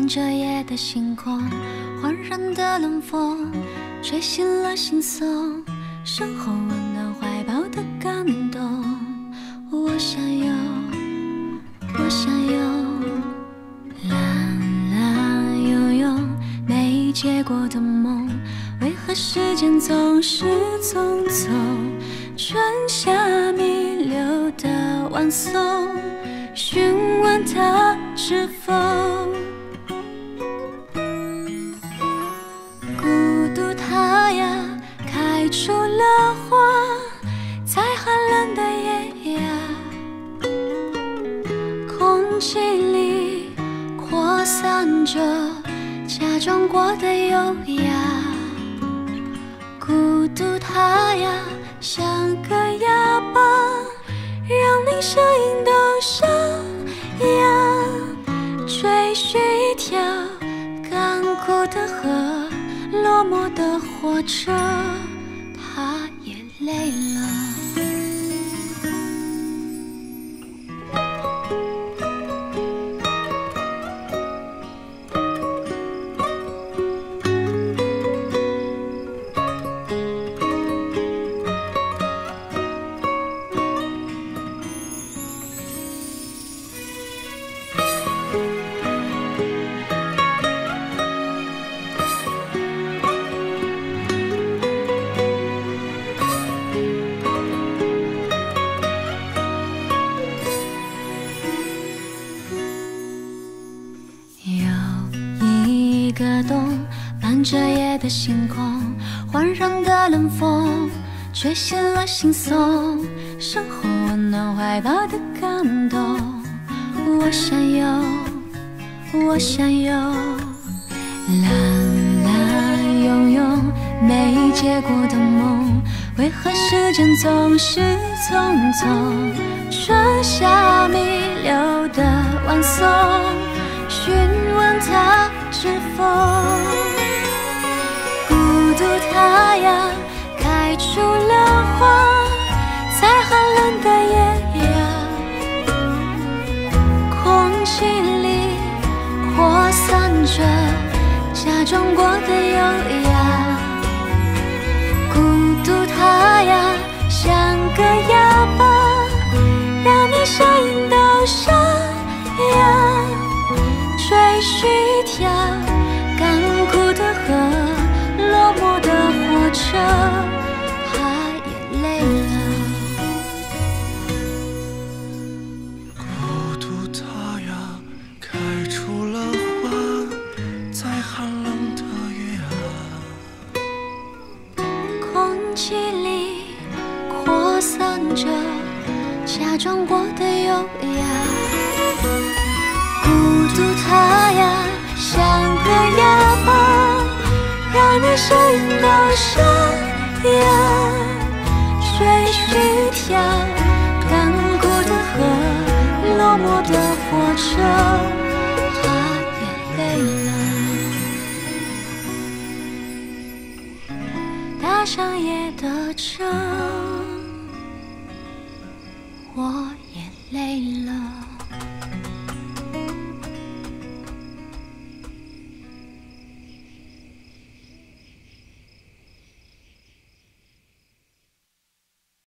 伴着夜的星空，环绕的冷风吹醒了心松，身后温暖怀抱的感动。我想有，我想有，蓝蓝悠悠没结果的梦，为何时间总是匆匆？春夏弥留的晚松，询问它是否孤独？它呀，开出了花，在寒冷的夜呀，空气里扩散着假装过的优雅。孤独它呀，像个哑巴，让你声音都沙哑，追寻一条干枯的河，落寞的火车，它也累了。伴着夜的星空，环绕的冷风吹醒了心松，身后温暖怀抱的感动。我想有，我想有，蓝蓝悠悠没结果的梦，为何时间总是匆匆？春夏弥留的晚松，询问它是否孤独？它呀，开出了花，在寒冷的夜呀，空气里扩散着假装过的优雅。孤独它呀，像个哑巴，让你声音都沙哑，追寻一条干枯的河，落寞的火车，它也累了。 孤独它呀，开出了花，在寒冷的月啊， 空气里扩散着假装过的优雅。孤独它呀，像个哑巴，让你声音都沙哑，追寻一条干枯的河，落寞的火车，它也累了。搭上夜的车，我也累了。